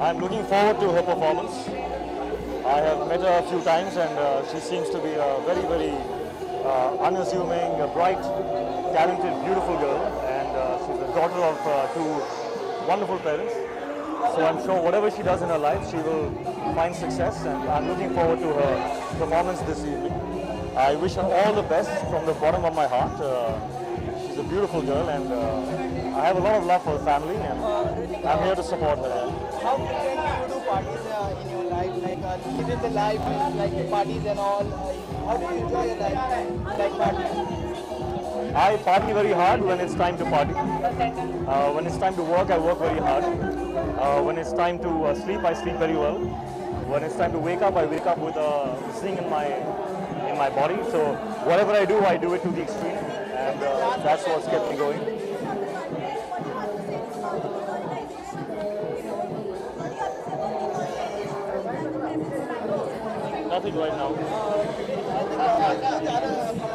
I'm looking forward to her performance. I have met her a few times and she seems to be a very unassuming, bright, talented, beautiful girl, and she's the daughter of two wonderful parents. So I'm sure whatever she does in her life, she will find success, and I'm looking forward to her performance this evening. I wish her all the best from the bottom of my heart. She's a beautiful girl, and I have a lot of love for her family, and I'm here to support her. How frequently you do parties in your life, like living the life, like the parties and all? How do you enjoy your life, like parties? I party very hard when it's time to party. When it's time to work, I work very hard. When it's time to sleep, I sleep very well. When it's time to wake up, I wake up with a sing in my body. So whatever I do it to the extreme, and that's what's kept me going. Nothing right now.